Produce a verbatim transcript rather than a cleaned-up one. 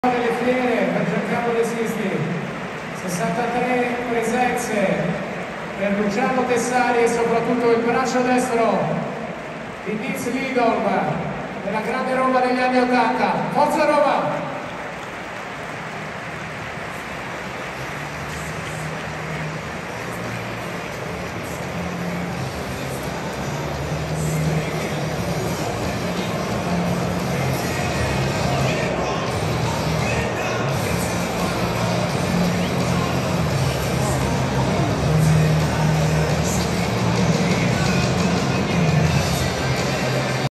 delle fiere per Giancarlo De Sisti, sessantatré presenze per Luciano Tessari e soprattutto il braccio destro di Nils Lidolf della grande Roma degli anni ottanta. Forza Roma!